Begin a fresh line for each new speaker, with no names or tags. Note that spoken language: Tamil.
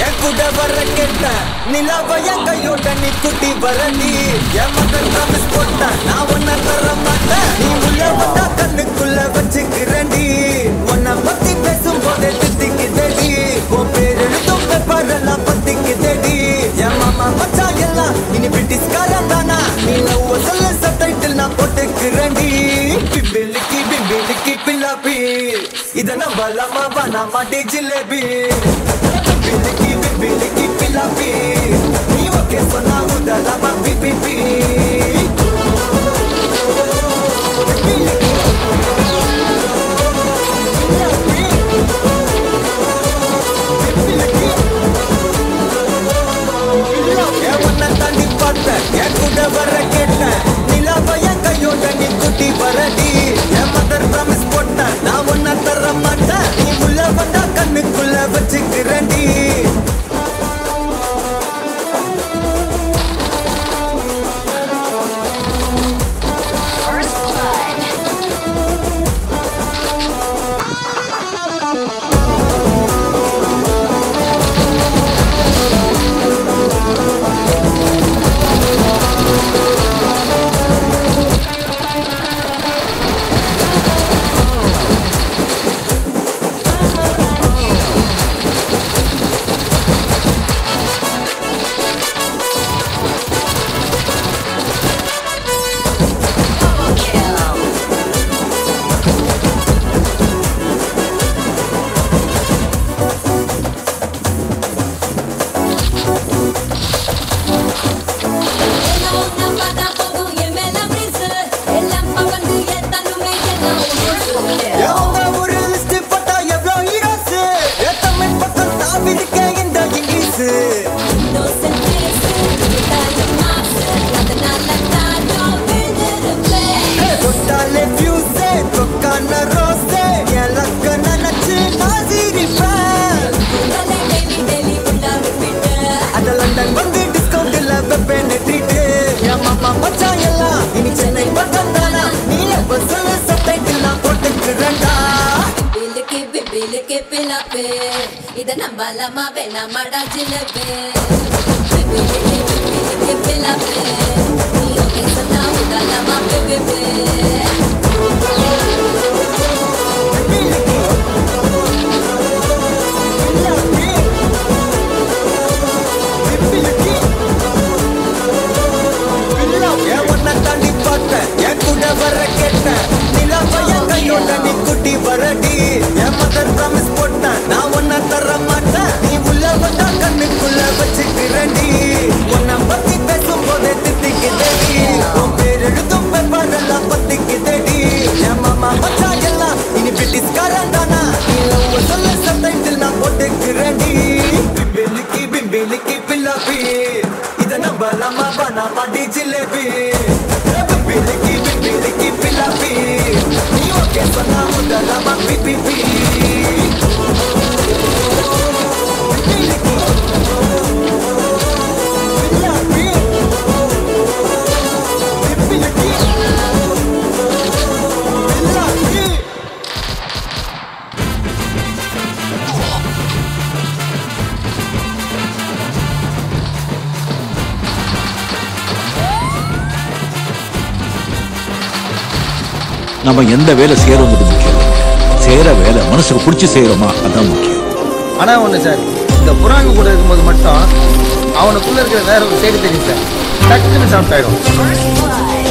என் கூட வர கேட்ட நிலாவ என் கையோட நீ குட்டி வரடி என் மகன் ப்ராமிஸ் போட்ட நான் ஒன்ன தர மாட்டேன் நீ உள்ள வந்தா கண்ணுக்குள்ள வச்சுக்கிறேன்டி உன்னை பத்தி பேசும் போதே தித்திக்குதடி உன் பேர் எழுதும் பேப்பரெல்லாம் பத்திக்குதடி என் மாமா மச்சா எல்லாம் இனி பிரிட்டிஷ்காரன் தானா நீ லவ் சொல்ல சப்டைட்டில் நான் போட்டுக்கிறேன்டி பிம்பிலிக்கி பில்லாப்பி இத நம்பலாமா வேணாமா டி ஜிலேபி Biliki pilapi ni oke sona udalama pipipi evanna tandi patta yakuda vara ketta nilava yangayoda ni kutti varadi ya mother promise potta na onna tharamata ni ulla vanda kannukulla vachikirandi
इधर नंबाला मा बेना मड़ा जिलेबे बिबिलिके पिलापे नियो के सना उदाला मा बेबे
Biliki pilapi ida nambalama banama di jilebi Biliki pilapi ni oke sana udalama pipipi
நம்ம எந்த வேலை செய்யறோங்கிறது முக்கியம். செய்யற வேலை மனசுக்கு பிடிச்சி செய்யறோமா அதான் முக்கியம்.
ஆனா ஒண்ணு சார், இந்த புறாங்க கூட இருக்கும்போது மட்டும் அவனுக்குள்ள இருக்கிற வேற ஒரு சைடு தெரியும் சார். டக்குன்னு சாப்பிட்டாயிடும்.